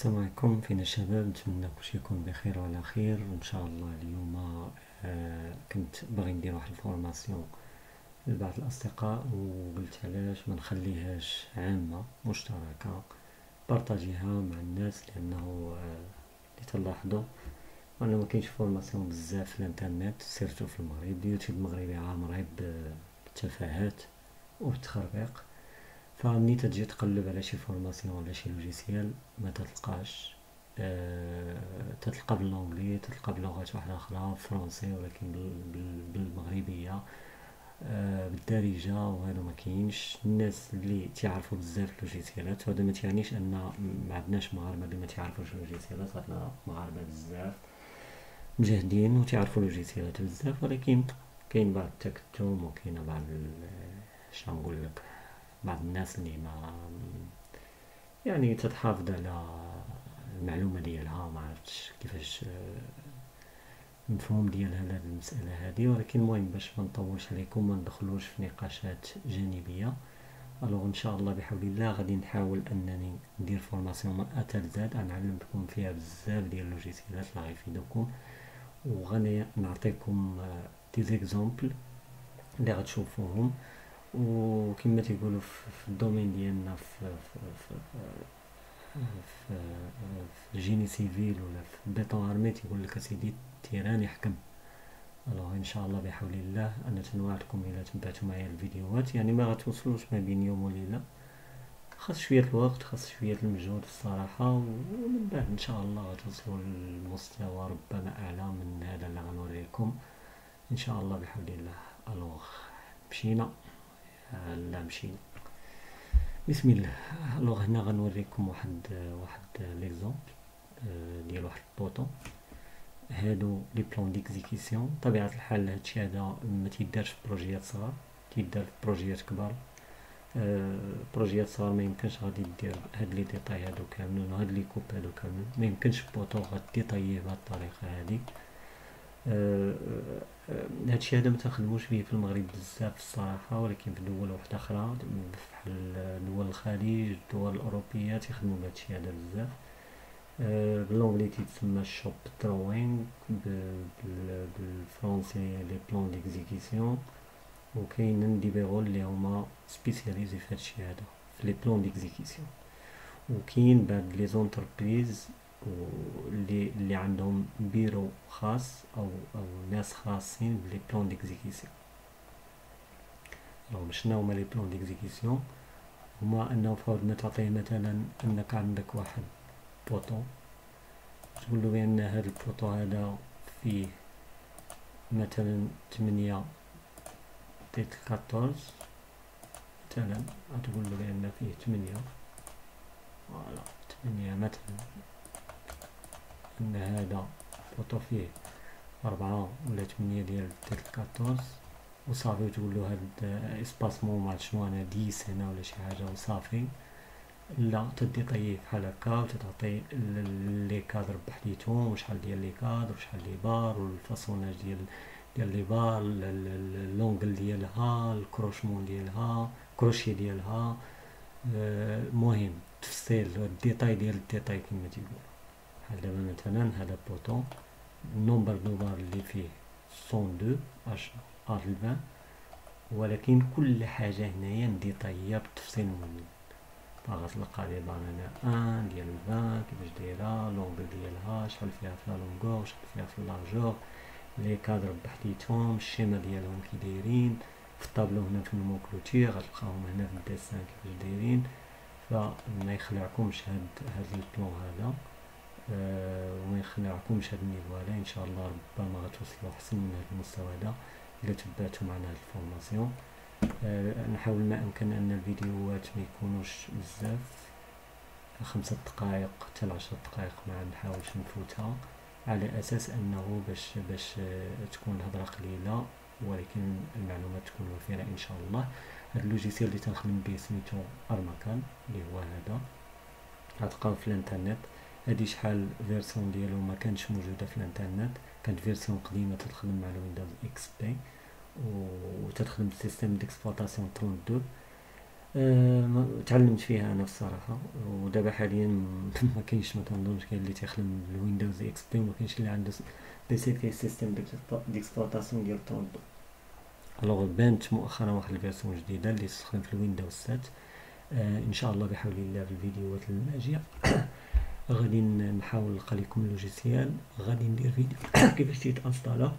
السلام عليكم. فين الشباب؟ نتمنى كلشي يكون بخير وعلى خير ان شاء الله. اليوم كنت باغي ندير واحد الفورماسيون لبعض الاصدقاء، وقلت علاش ما نخليهاش عامه مشتركه، بارطاجيها مع الناس، لانه اللي تلاحظوا انه ما كاينش فورماسيون بزاف في الانترنت، سيرتو في المغرب. اليوتيوب المغربي عامر بالتفاهات وبالتخربيق، فمني تجي تقلب على شي فورماسيون ولا شي لوجيسيال ما تلقاش. تتلقى باللونجلي، تتلقى بلغات واحدة أخرى فرونسي، ولكن بالمغربية، بالدارجة، وهذا ما كاينش. الناس اللي تعرفوا بزاف اللوجيسيالات، وهذا ما تعنيش ان ما عندناش مغاربه اللي ما تعرفوش اللوجيسيالات، عندنا مغاربه بزاف مجاهدين وتعرفوا اللوجيسيالات بزاف، ولكن كاين بعض التكتم، وكاين بعض شنو نقول لك، بعض الناس اللي ما يعني تتحافظ على المعلومة ديالها، ما عرفتش كيفاش المفهوم ديالها لهاد المسألة هادي. ولكن المهم باش ما نطولش عليكم ما ندخلوش في نقاشات جانبية، الوغ ان شاء الله بحول الله غادي نحاول انني ندير فورماسيون من ا تال زاد، غنعلمكم فيها بزاف ديال اللوجيسيالات اللي غيفيدوكم، وغادي نعطيكم دي زيكزامبل اللي غتشوفوهم. وكما تيقولوا في الدومين ديالنا في الجيني سيفيل ولا في البيطون ارمي، تيقول لك اسيدي التيران يحكم. الوغ ان شاء الله بحول الله انا تنوعدكم الى تبعتوا معايا الفيديوهات، يعني ما غتوصلوش ما بين يوم وليله، خاص شويه الوقت، خاص شويه المجهود الصراحه، ومن بعد ان شاء الله غتوصلوا للمستوى ربما اعلى من هذا اللي غنوريكم ان شاء الله بحول الله. الوغ مشينا. لا مشينا، بسم الله. الوغ هنا غنوريكم واحد ليكزومبل ديال واحد البوطون. هادو لي بلون ديكزيكسيون، بطبيعة الحال هادشي هذا ما تيدارش في بروجيات صغار، تيدار في بروجيات كبار. بروجيات صغار ما يمكنش غادي دير هاد لي ديتاي هادو كاملين وهاد لي كوب هادو كاملين، ما يمكنش بوطو غاديطاييه بهاد الطريقة هادي. هادشي هذا ما تنخدموش فيه في المغرب بزاف الصراحة، ولكن في دول واحدة أخرى بحال دول الخليج، الدول الأوروبية تيخدمو بهادشي هذا بزاف. باللونجلي تيتسمى شوب دروينغ، بالفرونسي لي بلون ديكزيكسيون، وكاينين دي بيغول اللي هما سبيسياليزي في هادشي هذا في لي بلون ديكزيكسيون. وكاين بعض لي زونتربريز اللي عندهم بيرو خاص او ناس خاصين بلي بلون ديكزيكسيون. لو شنو هما لي بلون ديكزيكسيون؟ هما انه فورنا تعطيه مثلا انك عندك واحد بوطو، تقول له بان هذا البوطو هذا فيه مثلا 8 تيت 14، مثلا تقول له بان فيه 8، فوالا 8 مثلا، ان هذا بوطو فيه 4 ولا 8 ديال تيت 14 وصافي، وتقول له هاد اسباسمون ما شنو انا 10 هنا ولا شي حاجه وصافي. لا تدي طيب بحال هكا، وتتعطي لي كادر بحديتهم، وشحال ديال لي كادر وشحال لي بار، والفاصوناج ديال لي بار، اللونغل ديالها، الكروشمون ديالها، كروشي ديالها. المهم تفصيل الديتاي ديال الديتاي كما تيقولوا. بحال دابا مثلا هذا بوطون النومبر دو بار اللي فيه 102 اش ار 20، ولكن كل حاجه هنايا مديطاييه بالتفصيل ممل. غتلقى لي بانانا ان ديال 20 كيفاش دايره، لونغل ديالها شحال فيها في لونغور، شحال فيها في لارجور، لي كادر بحديتهم، الشيما ديالهم كي دايرين في الطابلو. هنا في المو كلوتير غتلقاهم هنا في الديسان كيفاش دايرين، فما يخلعكمش هاد البلون هذا، وما يخلعكمش هاد النيفو هذا. ان شاء الله ربما غتوصلوا احسن من هاد المستوى هذا الا تبعتوا معنا هاد الفورماسيون. نحاول ما امكن ان الفيديوهات ما يكونوش بزاف، 5 دقائق حتى ل10 دقائق، ما نحاولش نفوتها، على اساس انه باش تكون الهضره قليله ولكن المعلومات تكون وفيره ان شاء الله. هذا اللوجيسيال اللي تنخدم به سميتو ارماكان، اللي هو هذا غتلقاو في الانترنت. هادي شحال فيرسيون ديالو ما كانتش موجوده في الانترنت، كانت فيرسيون قديمه تخدم مع الويندوز اكس بي وتخدم بالسيستم ديكسبلوطاسيون 32. تعلمت فيها انا الصراحه. ودابا حاليا ما كاينش، ما تنظنش كاين اللي تيخدم بالويندوز اكس بي وما كاينش اللي عنده بي سي فيه سيستم ديكسبلوطاسيون ديال طوندو. الوغ بانت مؤخرا واحد الفيرسيون جديده اللي تستخدم في الويندوز 7. ان شاء الله بحول الله في الفيديوهات الماجيه غادي نحاول نلقى لكم اللوجيسيال، غادي ندير فيديو كيفاش تيتانستالا،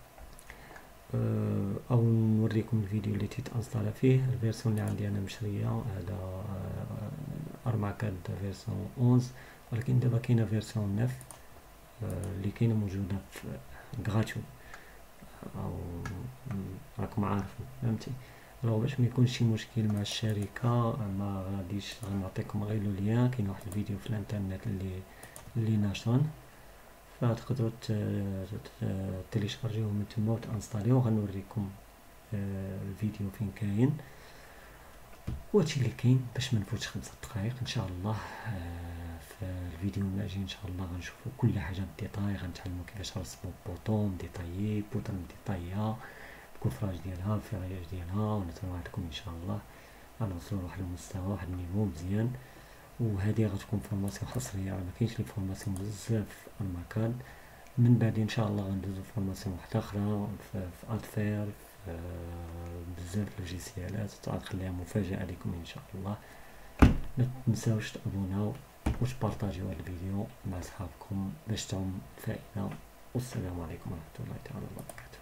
او نوريكم الفيديو اللي تيتانستالا فيه. الفيرسيون اللي عندي انا مشريه هذا ارماكاد فيرسيون 11، ولكن دابا كاينه فيرسيون 9 اللي كاينه موجوده في غراتوي، او راكم عارفين فهمتي. لو باش ما يكونش شي مشكل مع الشركه ما غاديش غنعطيكم غير لو ليان. كاين واحد الفيديو في الانترنت اللي ناشرن، فتقدروا تيليشارجيوه من تما وتانستاليوه. غنوريكم الفيديو فين كاين وهادشي اللي كاين باش ما نفوتش 5 دقائق ان شاء الله. في الفيديو الماجي ان شاء الله غنشوفوا كل حاجه بالديتاي، غنتعلموا كيفاش نرسموا بوطون ديتايي، بوطون ديتايا، الكفراج ديالها، الفراياج ديالها، ونتوعدكم ان شاء الله غنوصلوا لواحد المستوى، واحد النيفو مزيان. وهذه غتكون فورماسيون حصريه، ما كاينش لي فورماسيون بزاف في المكان. من بعد ان شاء الله غندوزو فورماسيون واحده اخرى في ادفير، في بزاف لوجيسيالات غنخليها مفاجاه لكم ان شاء الله. ما تنساوش تابوناو وتبارطاجيو هذا الفيديو مع صحابكم باش تعم فائده. والسلام عليكم ورحمه الله تعالى وبركاته.